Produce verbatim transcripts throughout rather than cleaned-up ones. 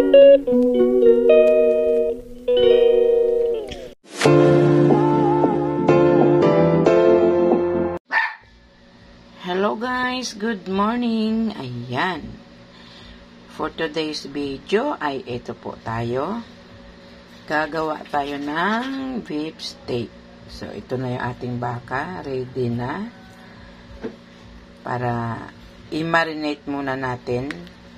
Hello guys, good morning. Ayan. For today's video ay ito po tayo. Gagawa tayo ng beef steak. So ito na yung ating baka, ready na. Para i-marinate muna natin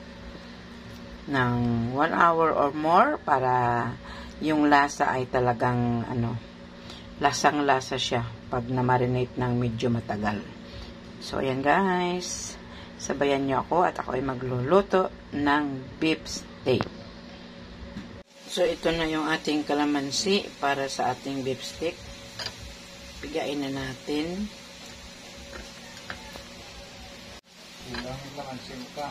ng one hour or more para yung lasa ay talagang ano, lasang-lasa siya pag na-marinate ng medyo matagal. So, ayan guys. Sabayan nyo ako at ako ay magluluto ng beef steak. So, ito na yung ating kalamansi para sa ating beef steak. Pigain na natin. Ilang kalamansi mo ka?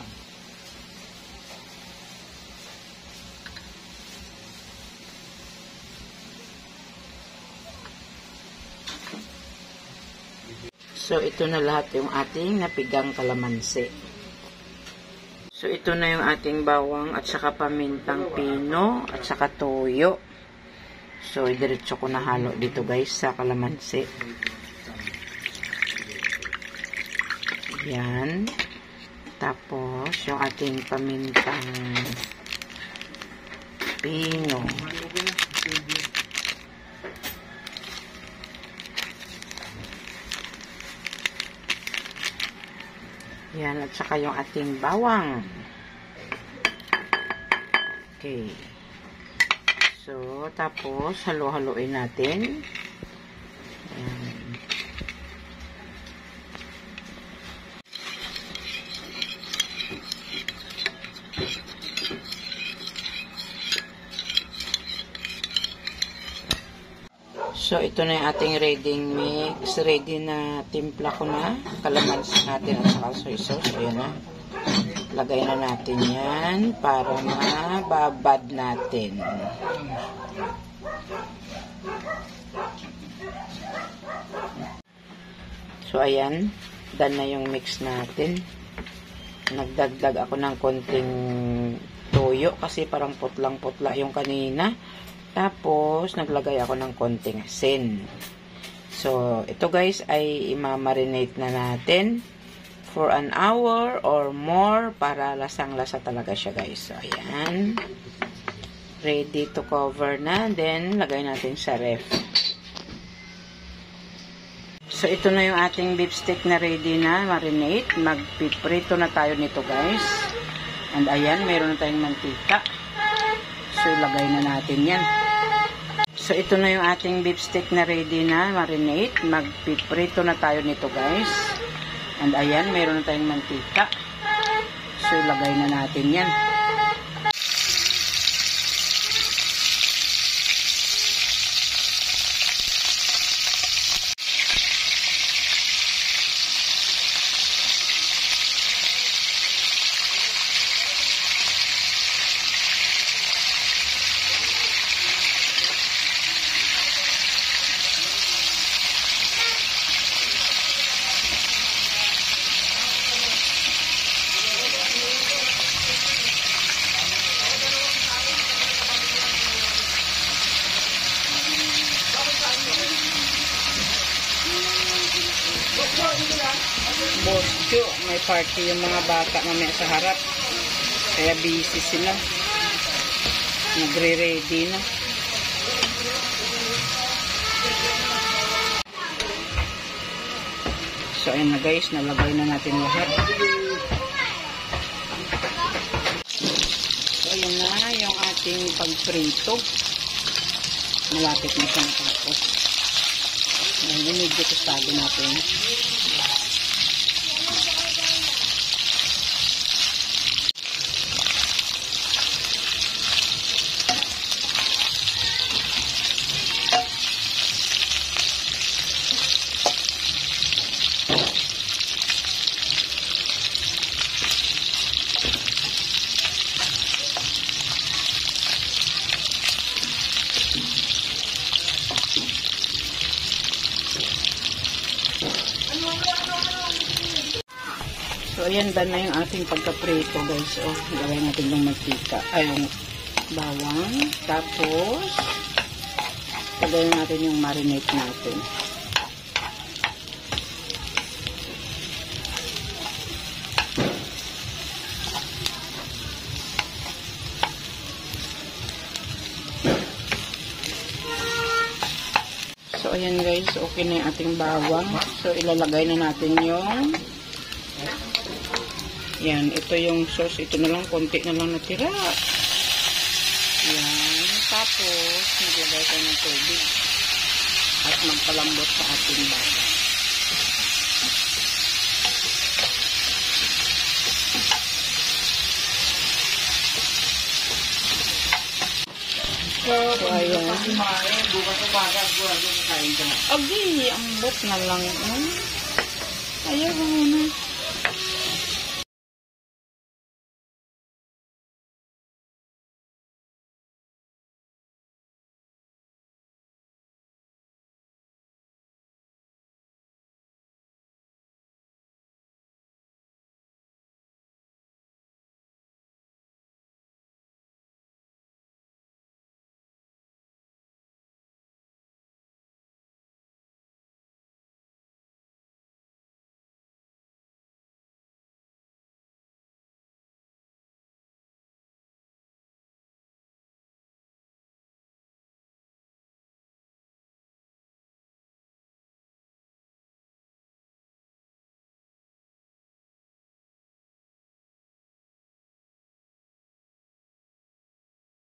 So, ito na lahat yung ating napigang kalamansi. So, ito na yung ating bawang at saka pamintang pino at saka toyo. So, idiretso ko na halo dito guys sa kalamansi. Yan. Tapos, yung ating pamintang pino. Yan, at saka yung ating bawang. Okay. So, tapos, halo-haloin natin. Yan. So, ito na yung ating ready mix. Ready na timpla ko na. Kalamansi natin at saka soy sauce. Ayan na. Lagay na natin yan para mababad natin. So, ayan. Done na yung mix natin. Nagdagdag ako ng konting toyo kasi parang putlang-putla yung kanina. Tapos, naglagay ako ng konting asin. So, ito guys ay imamarinate na natin for an hour or more para lasang-lasa talaga siya guys. So, ayan. Ready to cover na. Then, lagay natin sa ref. So, ito na yung ating beef steak na ready na marinate. Magpiprito na tayo nito guys. And ayan, meron na tayong mantika. So, ilagay na natin yan. So, ito na yung ating beef steak na ready na marinate. Magpiprito na tayo nito guys. And ayan, meron na tayong mantika. So, ilagay na natin yan. Bosyo, may party yung mga bata mamaya sa harap. Kaya busy sila. Nagre-ready na. So, ayun na guys, nalagay na natin lahat. So, ayun na yung ating pagprito. Malapit na siya natapos. Ayan, medyo tostado natin. So, ayan, done na yung ating pagkaprito, guys. Oh, lagay natin ng mantika. Ay, yung bawang. Tapos, lagyan natin yung marinate natin. So, ayan guys. Okay na yung ating bawang. So, ilalagay na natin yung yan. Ito yung sauce. Ito na lang. Konti na lang natira. Yan. Tapos, maglagay tayo ng tubig at magpalambot sa ating bawang. So, ayan. Agi, ambot na lang. Ayaw mo na.